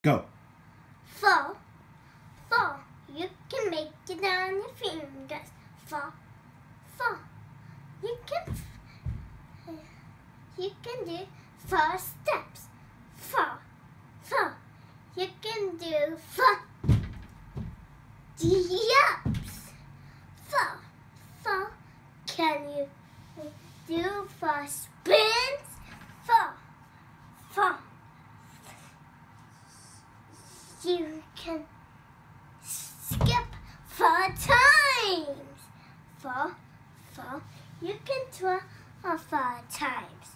Go. Four. You can make it on your fingers. Four. You can do 4 steps. Four. You can do 4 jumps. Four. Can you do 4 spins? Four. You can skip 4 times. Four. You can twirl 4 times.